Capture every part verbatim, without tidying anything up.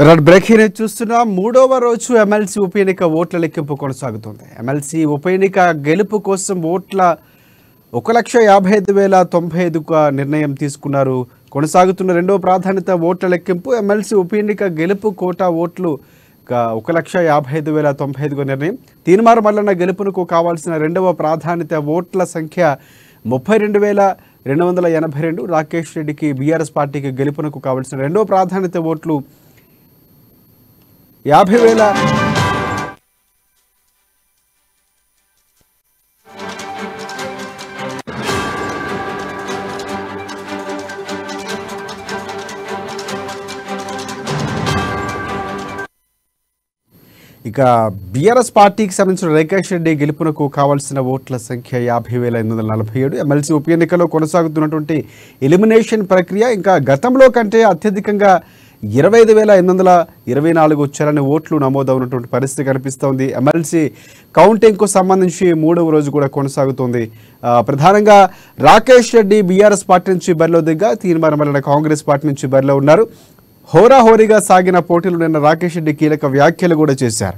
Red breaking news చూస్తున్నాం. మూడవ రోజు ఎమ్మెల్సీ ఉప ఎన్నిక ఓట్ల లెక్కింపు కొనసాగుతుంది. ఎమ్మెల్సీ ఉప ఎన్నిక గెలుపు కోసం ఓట్ల ఒక లక్ష యాభై ఐదు వేల తొంభై ఐదుగా నిర్ణయం తీసుకున్నారు. కొనసాగుతున్న రెండవ ప్రాధాన్యత ఓట్ల లెక్కింపు. ఎమ్మెల్సీ ఉప ఎన్నిక గెలుపు కోటా ఓట్లు ఒక లక్ష యాభై ఐదు వేల తొంభై ఐదుగా నిర్ణయం. తీన్మార్ మల్లన్న గెలుపునకు కావాల్సిన రెండవ ప్రాధాన్యత ఓట్ల సంఖ్య ముప్పై రెండు వేల రెండు వందల ఎనభై రెండు. రాకేష్ రెడ్డికి బీఆర్ఎస్ పార్టీకి గెలుపునకు కావాల్సిన రెండవ ప్రాధాన్యత ఓట్లు యాభై వేల ఇక బీఆర్ఎస్ పార్టీకి సంబంధించిన రాకేష్ రెడ్డి గెలుపునకు కావాల్సిన ఓట్ల సంఖ్య యాభై వేల ఎనిమిది వందల నలభై ఏడు. ఎమ్మెల్సీ ఉప ఎన్నికలో కొనసాగుతున్నటువంటి ఎలిమినేషన్ ప్రక్రియ ఇంకా గతంలో కంటే అత్యధికంగా ఇరవై ఐదు వేల ఎనిమిది వందల ఇరవై నాలుగు చలని ఓట్లు నమోదవున్నటువంటి పరిస్థితి కనిపిస్తోంది. ఎమ్మెల్సీ కౌంటింగ్కు సంబంధించి మూడవ రోజు కూడా కొనసాగుతోంది. ప్రధానంగా రాకేష్ రెడ్డి బీఆర్ఎస్ పార్టీ నుంచి బరిలో దిగ్గా, తీన్మార్ మల్లన్న కాంగ్రెస్ పార్టీ నుంచి బరిలో ఉన్నారు. హోరాహోరీగా సాగిన పోటీలు నిన్న రాకేష్ రెడ్డి కీలక వ్యాఖ్యలు కూడా చేశారు.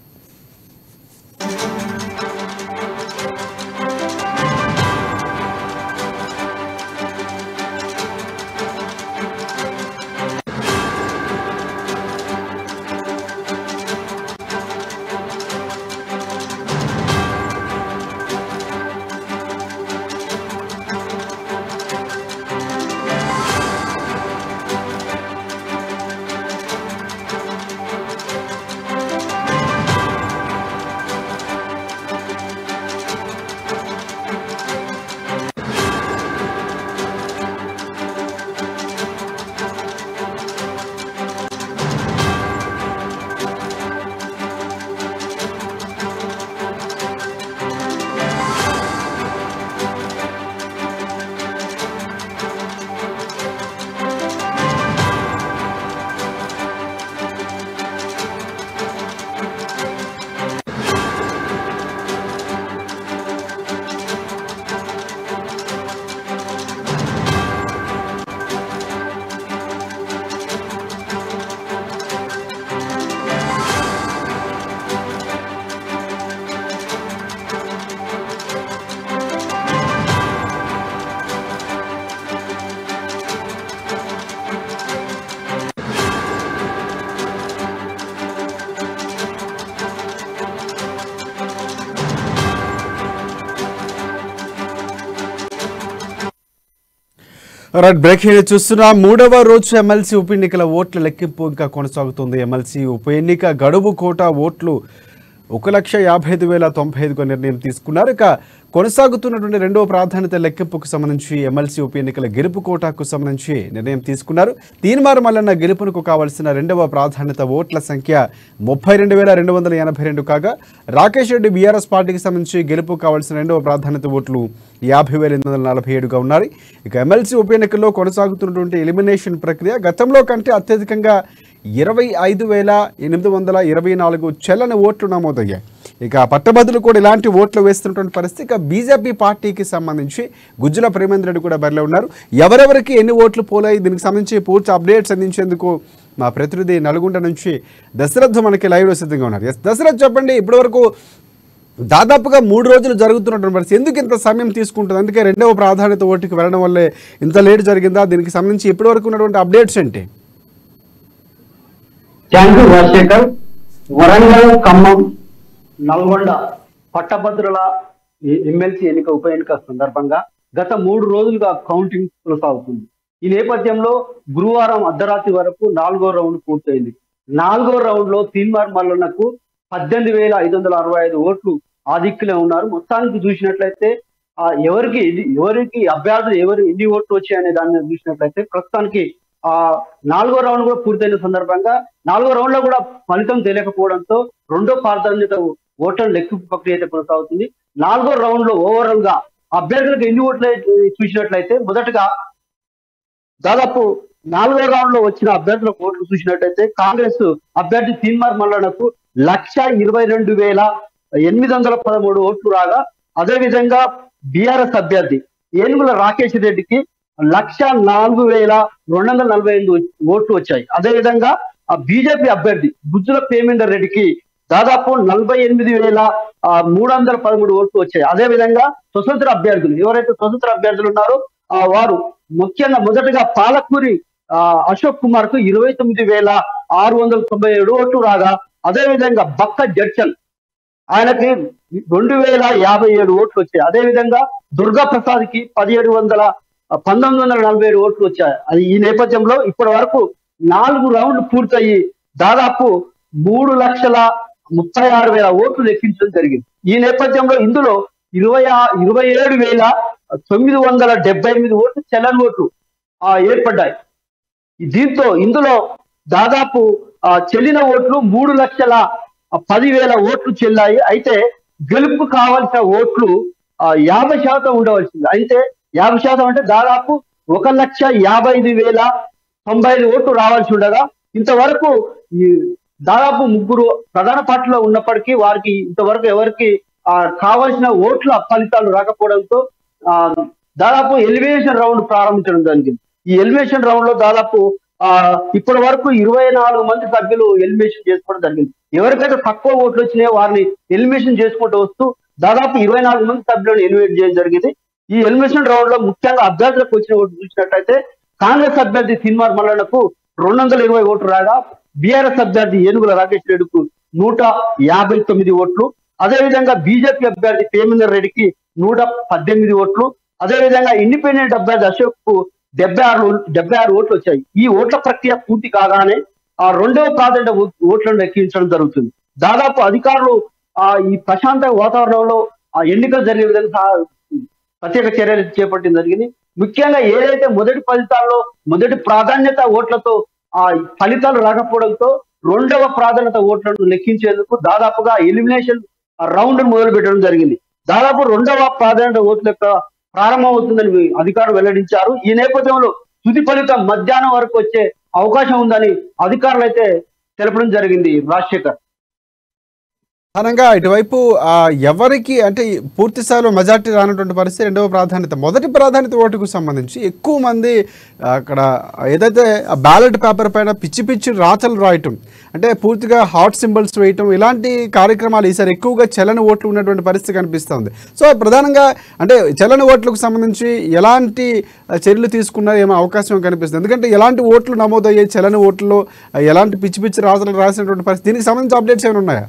రైట్ బ్రేకింగ్ చూస్తున్నా. మూడవ రోజు ఎమ్మెల్సీ ఉప ఎన్నికల ఓట్ల లెక్కింపు ఇంకా కొనసాగుతుంది. ఎమ్మెల్సీ ఉప ఎన్నిక గడువు కోటా ఓట్లు ఒక లక్ష యాభై ఐదు వేల తొంభై ఐదుగా నిర్ణయం తీసుకున్నారు. ఇక కొనసాగుతున్నటువంటి రెండవ ప్రాధాన్యత లెక్కింపుకు సంబంధించి ఎమ్మెల్సీ ఉప ఎన్నికల గెలుపు కోటాకు సంబంధించి నిర్ణయం తీసుకున్నారు. తీన్మార్ మల్లన్న గెలుపునకు కావాల్సిన రెండవ ప్రాధాన్యత ఓట్ల సంఖ్య ముప్పై రెండు వేల రెండు వందల ఎనభై రెండు కాగా, రాకేష్ రెడ్డి బీఆర్ఎస్ పార్టీకి సంబంధించి గెలుపు కావాల్సిన రెండవ ప్రాధాన్యత ఓట్లు యాభై వేల ఎనిమిది వందల నలభై ఏడుగా ఉన్నాయి. ఇక ఎమ్మెల్సీ ఉప ఎన్నికల్లో కొనసాగుతున్నటువంటి ఎలిమినేషన్ ప్రక్రియ గతంలో కంటే అత్యధికంగా ఇరవై ఐదు వేల ఎనిమిది వందల ఇరవై నాలుగు చెల్లని ఓట్లు నమోదయ్యాయి. ఇక పట్టభద్రులు కూడా ఇలాంటి ఓట్లు వేస్తున్నటువంటి పరిస్థితి. ఇక బీజేపీ పార్టీకి సంబంధించి గుజ్జల ప్రేమేంద్ర రెడ్డి కూడా బరిలో ఉన్నారు. ఎవరెవరికి ఎన్ని ఓట్లు పోలాయి, దీనికి సంబంధించి పూర్తి అప్డేట్స్ అందించేందుకు మా ప్రతినిధి నల్గొండ నుంచి దశరథ్ మనకి లైవ్లో సిద్ధంగా ఉన్నారు. ఎస్ దశరథ్, చెప్పండి, ఇప్పటివరకు దాదాపుగా మూడు రోజులు జరుగుతున్నటువంటి పరిస్థితి ఎందుకు ఇంత సమయం తీసుకుంటుంది? అందుకే రెండవ ప్రాధాన్యత ఓటుకి వెళ్ళడం వల్లే ఇంత లేట్ జరిగిందా? దీనికి సంబంధించి ఇప్పటివరకు ఉన్నటువంటి అప్డేట్స్ ఏంటి? Thank you Rajasekhar. వరంగల్, ఖమ్మం, నల్గొండ పట్టభద్రుల ఎమ్మెల్సీ ఎన్నిక ఉప ఎన్నిక సందర్భంగా గత మూడు రోజులుగా కౌంటింగ్ కొనసాగుతుంది. ఈ నేపథ్యంలో గురువారం అర్ధరాత్రి వరకు నాలుగో రౌండ్ పూర్తయింది. నాలుగో రౌండ్ లో తీన్మార్ మల్లన్నకు పద్దెనిమిది వేల ఐదు వందల అరవై ఐదు ఓట్లు ఆధిక్యంలో ఉన్నారు. మొత్తానికి చూసినట్లయితే ఆ ఎవరికి ఎవరికి అభ్యర్థులు ఎవరు ఎన్ని ఓట్లు వచ్చాయనే దాని మీద చూసినట్లయితే ప్రస్తుతానికి ఆ నాలుగో రౌండ్ కూడా పూర్తయిన సందర్భంగా నాలుగో రౌండ్ లో కూడా ఫలితం తెలియకపోవడంతో రెండో ప్రాధాన్యత ఓట్ల లెక్కింపు ప్రక్రియ అయితే కొనసాగుతుంది. నాలుగో రౌండ్ లో ఓవరాల్ గా అభ్యర్థులకు ఎన్ని ఓట్లు చూసినట్లయితే మొదటగా దాదాపు నాలుగో రౌండ్ లో వచ్చిన అభ్యర్థుల ఓట్లు చూసినట్లయితే కాంగ్రెస్ అభ్యర్థి తీన్మార్ మల్లన్నకు లక్ష ఇరవై రెండు వేల ఎనిమిది వందల పదమూడు ఓట్లు రాగా, అదేవిధంగా బీఆర్ఎస్ అభ్యర్థి ఏనుగుల రాకేష్ రెడ్డికి లక్ష నాలుగు వేల రెండు వందల నలభై ఎనిమిది ఓట్లు వచ్చాయి. అదేవిధంగా ఆ బీజేపీ అభ్యర్థి బుజ్జుల ప్రేమేందర్ రెడ్డికి దాదాపు నలభై ఎనిమిది వేల మూడు వందల పదమూడు ఓట్లు వచ్చాయి. అదే విధంగా స్వతంత్ర అభ్యర్థులు ఎవరైతే స్వతంత్ర అభ్యర్థులు ఉన్నారో ఆ వారు ముఖ్యంగా మొదటగా పాలకూరి ఆ అశోక్ కుమార్ కు ఇరవై తొమ్మిది వేల ఆరు వందల తొంభై ఏడు ఓట్లు రాగా, అదే విధంగా బక్క జడ్చల్ ఆయనకి రెండు వేల యాభై ఏడు ఓట్లు వచ్చాయి. అదే విధంగా దుర్గా ప్రసాద్ కి పదిహేడు వందల పంతొమ్మిది వందల నలభై ఏడు ఓట్లు వచ్చాయి. అది ఈ నేపథ్యంలో ఇప్పటి వరకు నాలుగు రౌండ్లు పూర్తయి దాదాపు మూడు లక్షల ముప్పై ఆరు వేల ఓట్లు లెక్కించడం జరిగింది. ఈ నేపథ్యంలో ఇందులో ఇరవై ఇరవై ఏడు వేల తొమ్మిది వందల డెబ్బై ఎనిమిది ఓట్లు చెల్లని ఓట్లు ఆ ఏర్పడ్డాయి. దీంతో ఇందులో దాదాపు ఆ చెల్లిన ఓట్లు మూడు లక్షల పదివేల ఓట్లు చెల్లాయి. అయితే గెలుపు కావాల్సిన ఓట్లు ఆ యాభై శాతం ఉండవలసింది. అయితే యాభై శాతం అంటే దాదాపు ఒక లక్ష యాభై ఐదు వేల తొంభై ఐదు ఓట్లు రావాల్సి ఉండగా ఇంతవరకు ఈ దాదాపు ముగ్గురు ప్రధాన పార్టీలో ఉన్నప్పటికీ వారికి ఇంతవరకు ఎవరికి ఆ కావాల్సిన ఓట్ల ఫలితాలు రాకపోవడంతో ఆ దాదాపు ఎలిమినేషన్ రౌండ్ ప్రారంభించడం జరిగింది. ఈ ఎలిమినేషన్ రౌండ్ లో దాదాపు ఆ ఇప్పటి వరకు ఇరవై నాలుగు మంది సభ్యులు ఎలిమినేషన్ చేసుకోవడం జరిగింది. ఎవరికైతే తక్కువ ఓట్లు వచ్చినాయో వారిని ఎలిమినేషన్ చేసుకుంటూ వస్తూ దాదాపు ఇరవై నాలుగు మంది సభ్యులను ఎలిమినేట్ చేయడం జరిగింది. ఈ ఎలిమినేషన్ రౌండ్ లో ముఖ్యంగా అభ్యర్థులకు వచ్చిన ఓట్లు చూసినట్టయితే కాంగ్రెస్ అభ్యర్థి సినిమార్ మల్లన్నకు రెండు వందల ఇరవై ఓట్లు రాగా, బీఆర్ఎస్ అభ్యర్థి ఏనుగుల రాకేష్ రెడ్డికు నూట యాభై తొమ్మిది ఓట్లు, అదేవిధంగా బీజేపీ అభ్యర్థి ప్రేమేందర్ రెడ్డికి నూట పద్దెనిమిది ఓట్లు, అదేవిధంగా ఇండిపెండెంట్ అభ్యర్థి అశోక్ కు డెబ్బై ఆరు డెబ్బై ఆరు ఓట్లు వచ్చాయి. ఈ ఓట్ల ప్రక్రియ పూర్తి కాగానే ఆ రెండవ ప్రాధాన్యత ఓట్లను లెక్కించడం జరుగుతుంది. దాదాపు అధికారులు ఆ ఈ ప్రశాంత వాతావరణంలో ఆ ఎన్నికలు జరిగే విధంగా ప్రత్యేక చర్యలు చేపట్టడం జరిగింది. ముఖ్యంగా ఏదైతే మొదటి ఫలితాల్లో మొదటి ప్రాధాన్యత ఓట్లతో ఆ ఫలితాలు రాకపోవడంతో రెండవ ప్రాధాన్యత ఓట్లను లెక్కించేందుకు దాదాపుగా ఎలిమినేషన్ రౌండ్ మొదలు పెట్టడం జరిగింది. దాదాపు రెండవ ప్రాధాన్యత ఓట్ల యొక్క ప్రారంభం అవుతుందని అధికారులు వెల్లడించారు. ఈ నేపథ్యంలో తుది ఫలితం మధ్యాహ్నం వరకు వచ్చే అవకాశం ఉందని అధికారులు అయితే తెలపడం జరిగింది. రాజశేఖర్ ప్రధానంగా ఇటువైపు ఎవరికి అంటే పూర్తి స్థాయిలో మెజార్టీ రానటువంటి పరిస్థితి రెండవ ప్రాధాన్యత. మొదటి ప్రాధాన్యత ఓటుకు సంబంధించి ఎక్కువ మంది అక్కడ ఏదైతే బ్యాలెట్ పేపర్ పైన పిచ్చి పిచ్చి రాతలు రాయటం, అంటే పూర్తిగా హాట్ సింబల్స్ వేయటం, ఇలాంటి కార్యక్రమాలు ఈసారి ఎక్కువగా చెల్లని ఓట్లు ఉన్నటువంటి పరిస్థితి కనిపిస్తుంది. సో ప్రధానంగా అంటే చెల్లని ఓట్లకు సంబంధించి ఎలాంటి చర్యలు తీసుకున్నా ఏమో అవకాశం కనిపిస్తుంది. ఎందుకంటే ఎలాంటి ఓట్లు నమోదయ్యాయి చెల్లని ఓట్లలో, ఎలాంటి పిచ్చి పిచ్చి రాతలు రాసినటువంటి పరిస్థితి, దీనికి సంబంధించి అప్డేట్స్ ఏమైనా ఉన్నాయా?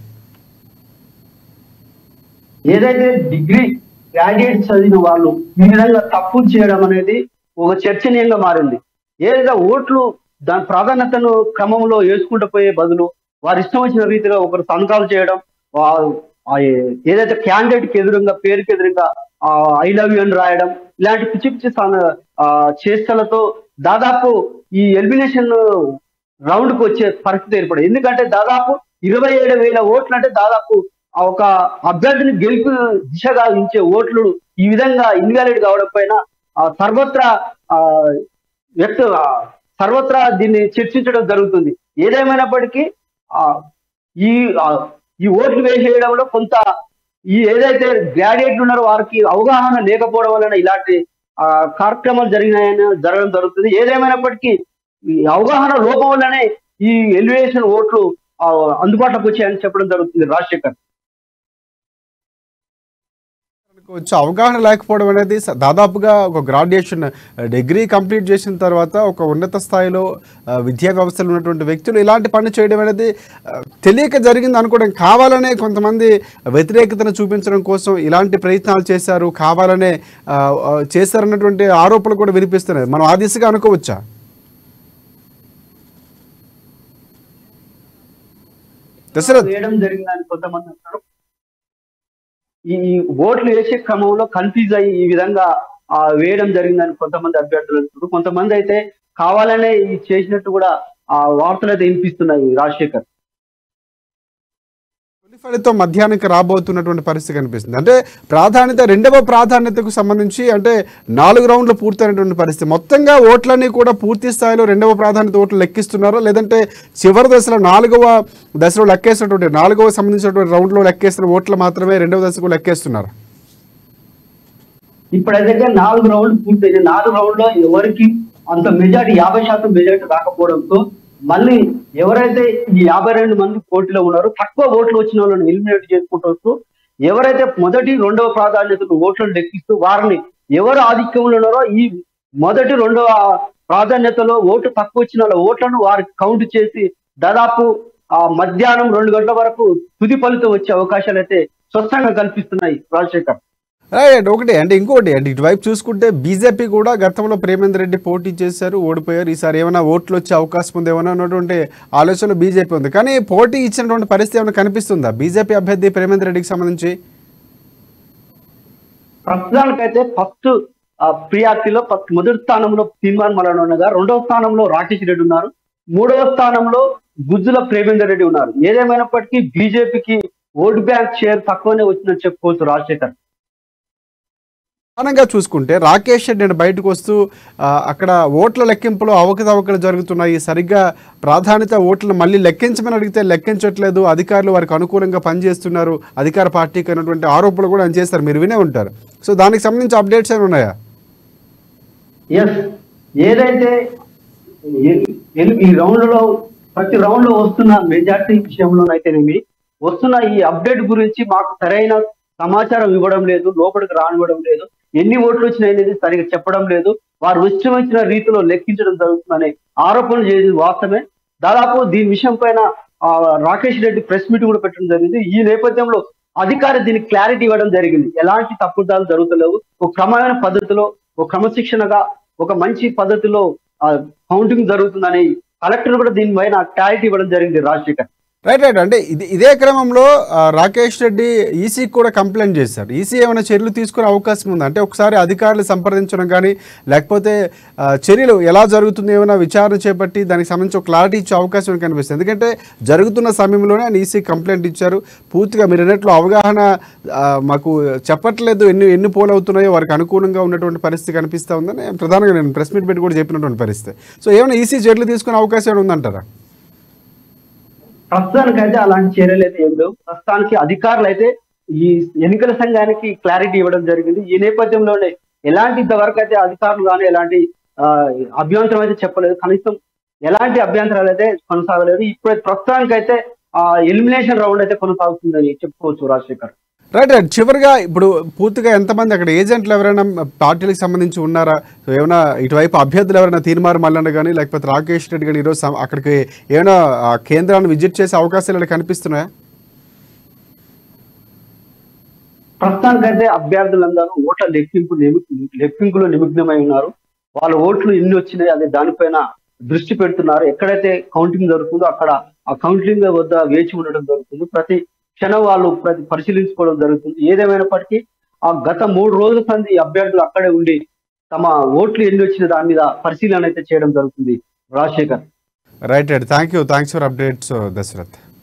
ఏదైతే డిగ్రీ గ్రాడ్యుయేట్ చదివిన వాళ్ళు ఈ విధంగా తప్పులు చేయడం అనేది ఒక చర్చనీయంగా మారింది. ఏదైతే ఓట్లు దాని ప్రాధాన్యతను క్రమంలో వేసుకుంటూ పోయే బదులు వారి ఇష్టం వచ్చిన రీతిగా ఒకరు సంతకాలు చేయడం, ఏదైతే క్యాండిడేట్ కి ఎదురుగా పేరుకి ఎదురుగా ఐ లవ్ యూ అని రాయడం, ఇలాంటి పిచ్చి పిచ్చి చేష్టలతో దాదాపు ఈ ఎలిమినేషన్ రౌండ్ కు వచ్చే పరిస్థితి ఏర్పడింది. ఎందుకంటే దాదాపు ఇరవై ఏడు వేల ఓట్లు అంటే దాదాపు ఒక అభ్యర్థిని గెలుపు దిశగా ఇచ్చే ఓట్లు ఈ విధంగా ఇన్వాలిడ్ కావడం పైన సర్వత్రా వ్యక్తి సర్వత్రా దీన్ని చర్చించడం జరుగుతుంది. ఏదేమైనప్పటికీ ఆ ఈ ఈ ఓట్లు వేసేయడంలో కొంత ఈ ఏదైతే గ్రాడ్యుయేట్లు ఉన్నారో వారికి అవగాహన లేకపోవడం వలన ఇలాంటి ఆ కార్యక్రమాలు జరిగినాయని జరగడం జరుగుతుంది. ఏదేమైనప్పటికీ ఈ అవగాహన లోపం వల్లనే ఈ ఎలిమినేషన్ ఓట్లు అందుబాటులోకి వచ్చాయని చెప్పడం జరుగుతుంది. రాజశేఖర్ వచ్చే అవగాహన లేకపోవడం అనేది దాదాపుగా ఒక గ్రాడ్యుయేషన్ డిగ్రీ కంప్లీట్ చేసిన తర్వాత ఒక ఉన్నత స్థాయిలో విద్యా వ్యవస్థలో ఉన్నటువంటి వ్యక్తులు ఇలాంటి పని చేయడం అనేది తెలియక జరిగింది అనుకోవడం, కావాలనే కొంతమంది వ్యతిరేకతను చూపించడం కోసం ఇలాంటి ప్రయత్నాలు చేశారు, కావాలనే చేశారన్నటువంటి ఆరోపణలు కూడా వినిపిస్తున్నాయి. మనం ఆ దిశగా అనుకోవచ్చా? వేయడం జరిగిందని కొంతమంది అంటారు. ఈ ఓట్లు వేసే క్రమంలో కన్ఫ్యూజ్ అయ్యి ఈ విధంగా ఆ వేయడం జరిగిందని కొంతమంది అభ్యర్థులు అంటారు. కొంతమంది అయితే కావాలనే చేసినట్టు కూడా ఆ వార్తలు అయితే వినిపిస్తున్నాయి. రాజశేఖర్ ఫలితం మధ్యాహ్నానికి రాబోతున్నటువంటి పరిస్థితి కనిపిస్తుంది. అంటే ప్రాధాన్యత రెండవ ప్రాధాన్యతకు సంబంధించి అంటే నాలుగు రౌండ్లు పూర్తయినటువంటి పరిస్థితి. మొత్తంగా ఓట్లన్నీ కూడా పూర్తి స్థాయిలో రెండవ ప్రాధాన్యత ఓట్లు లెక్కిస్తున్నారా, లేదంటే చివరి దశలో నాలుగవ దశలో లెక్కేసినటువంటి నాలుగవ సంబంధించినటువంటి రౌండ్లో లెక్కేసిన ఓట్లు మాత్రమే రెండవ దశకు లెక్కేస్తున్నారా? ఇప్పుడైతే నాలుగు రౌండ్లు పూర్తయింది. నాలుగు రౌండ్ లో ఎవరికి అంత మెజార్టీ యాభై శాతం మెజార్టీ రాకపోవడంతో మళ్ళీ ఎవరైతే ఈ యాభై రెండు మంది పోటీలో ఉన్నారో తక్కువ ఓట్లు వచ్చిన వాళ్ళని ఎలిమినేట్ చేసుకుంటూ వస్తూ ఎవరైతే మొదటి రెండవ ప్రాధాన్యతలు ఓట్లను లెక్కిస్తూ వారిని ఎవరు ఆధిక్యంలో ఉన్నారో ఈ మొదటి రెండవ ప్రాధాన్యతలో ఓటు తక్కువ వచ్చిన వాళ్ళ ఓట్లను వారికి కౌంట్ చేసి దాదాపు ఆ మధ్యాహ్నం రెండు గంటల వరకు తుది ఫలితం వచ్చే అవకాశాలు అయితే స్పష్టంగా కల్పిస్తున్నాయి రాజశేఖర్. రైట్ ఒకటి అంటే ఇంకోటి అంటే ఇటువైపు చూసుకుంటే బీజేపీ కూడా గతంలో ప్రేమేందర్ రెడ్డి పోటీ చేశారు, ఓడిపోయారు. ఈసారి ఏమైనా ఓట్లు వచ్చే అవకాశం ఉంది ఏమైనా ఉన్నటువంటి ఆలోచనలో బీజేపీ ఉంది. కానీ పోటీ ఇచ్చినటువంటి పరిస్థితి ఏమైనా కనిపిస్తుందా బీజేపీ అభ్యర్థి ప్రేమేందర్ రెడ్డికి సంబంధించి? ప్రస్తుతానికైతే ఫస్ట్ ప్రియారిటీలో ఫస్ట్ మొదటి స్థానంలో తీర్మాన్ మలన ఉండగా రెండవ స్థానంలో రాకేష్ రెడ్డి ఉన్నారు, మూడవ స్థానంలో గుజ్జుల ప్రేమేందర్ రెడ్డి ఉన్నారు. ఏదేమైనప్పటికీ బీజేపీకి ఓటు బ్యాంక్ షేర్ తక్కువనే వచ్చిందని చెప్పుకోవచ్చు రాజశేఖర్. ప్రధానంగా చూసుకుంటే రాకేష్ రెడ్డి బయటకు వస్తూ అక్కడ ఓట్ల లెక్కింపులో అవకతవకలు జరుగుతున్నాయి, సరిగ్గా ప్రాధాన్యత ఓట్లను మళ్ళీ లెక్కించమని అడిగితే లెక్కించట్లేదు, అధికారులు వారికి అనుకూలంగా పనిచేస్తున్నారు, అధికార పార్టీకి అనేటువంటి ఆరోపణలు కూడా ఆయన చేస్తారు, మీరు వినే ఉంటారు. సో దానికి సంబంధించి అప్డేట్స్ ఏమైనా ఉన్నాయా? ఎస్, ఏదైతే ఈ రౌండ్ లో ప్రతి రౌండ్ లో వస్తున్న మెజార్టీ విషయంలోనైతేనేమి వస్తున్న ఈ అప్డేట్ గురించి మాకు సరైన సమాచారం ఇవ్వడం లేదు, లోపలికి రానివ్వడం లేదు, ఎన్ని ఓట్లు వచ్చినాయి అనేది సరిగా చెప్పడం లేదు, వారు ఇష్టమైన రీతిలో లెక్కించడం జరుగుతుందనే ఆరోపణలు చేసేది వాస్తవమే. దాదాపు దీని విషయం పైన రాకేష్ రెడ్డి ప్రెస్ మీట్ కూడా పెట్టడం జరిగింది. ఈ నేపథ్యంలో అధికారి దీనికి క్లారిటీ ఇవ్వడం జరిగింది, ఎలాంటి తప్పుదాలు జరుగుతలేవు, ఒక క్రమమైన పద్ధతిలో ఒక క్రమశిక్షణగా ఒక మంచి పద్ధతిలో కౌంటింగ్ జరుగుతుందని కలెక్టర్ కూడా దీనిపైన క్లారిటీ ఇవ్వడం జరిగింది రాజశేఖర్. రైట్ రైట్ అంటే ఇది ఇదే క్రమంలో రాకేష్ రెడ్డి ఈసీకి కూడా కంప్లైంట్ చేశారు. ఈసీ ఏమైనా చర్యలు తీసుకునే అవకాశం ఉందా? అంటే ఒకసారి అధికారులు సంప్రదించడం కానీ లేకపోతే చర్యలు ఎలా జరుగుతుంది ఏమైనా విచారణ చేపట్టి దానికి సంబంధించి ఒక క్లారిటీ ఇచ్చే అవకాశం కనిపిస్తుంది. ఎందుకంటే జరుగుతున్న సమయంలోనే ఆయన ఈసీ కంప్లైంట్ ఇచ్చారు. పూర్తిగా మీరు అన్నట్లు అవగాహన మాకు చెప్పట్లేదు, ఎన్ని ఎన్ని పోలు అవుతున్నాయో వారికి అనుకూలంగా ఉన్నటువంటి పరిస్థితి కనిపిస్తూ ఉందని ప్రధానంగా నేను ప్రెస్ మీట్ పెట్టి కూడా చెప్పినటువంటి పరిస్థితి. సో ఏమైనా ఈసీ చర్యలు తీసుకునే అవకాశం ఏమైనా ఉందంటారా? ప్రస్తుతానికి అయితే అలాంటి చర్యలు అయితే ఏం లేవు. ప్రస్తుతానికి అధికారులు అయితే ఈ ఎన్నికల సంఘానికి క్లారిటీ ఇవ్వడం జరిగింది. ఈ నేపథ్యంలోనే ఎలాంటి ఇంతవరకు అయితే అధికారులు కానీ ఎలాంటి అభ్యంతరం అయితే చెప్పలేదు, కనీసం ఎలాంటి అభ్యంతరాలు అయితే కొనసాగలేదు. ఇప్పుడు ప్రస్తుతానికి అయితే ఆ ఎలిమినేషన్ రౌండ్ అయితే కొనసాగుతుందని చెప్పుకోవచ్చు రాజశేఖర్. రైట్ రైట్ చివరిగా ఇప్పుడు పూర్తిగా ఎంతమంది అక్కడ ఏజెంట్లు ఎవరైనా పార్టీలకు సంబంధించి ఉన్నారా? ఏమైనా ఇటువైపు అభ్యర్థులు ఎవరైనా తీర్మార్ మల్లన్న కానీ లేకపోతే రాకేష్ రెడ్డి కానీ ఈరోజు అక్కడికి ఏమైనా కేంద్రాన్ని విజిట్ చేసే అవకాశాలు కనిపిస్తున్నాయా? ప్రస్తుతానికైతే అభ్యర్థులందరూ ఓట్ల లెక్కింపు లెక్కింపులో నిమగ్నమై ఉన్నారు. వాళ్ళ ఓట్లు ఎన్ని వచ్చినాయి అదే దానిపైన దృష్టి పెడుతున్నారు. ఎక్కడైతే కౌంటింగ్ జరుగుతుందో అక్కడ ఆ కౌంటింగ్ వద్ద వేచి ఉండడం జరుగుతుంది. ప్రతి క్షణం వాళ్ళు ప్రతి పరిశీలించుకోవడం జరుగుతుంది. ఏదేమైనప్పటికీ ఆ గత మూడు రోజుల సంది అభ్యర్థులు అక్కడే ఉండి తమ ఓట్లు ఎన్ని వచ్చిన దాని మీద పరిశీలన అయితే చేయడం జరుగుతుంది Rajasekhar. Right right thank you thanks for updates Dashrath.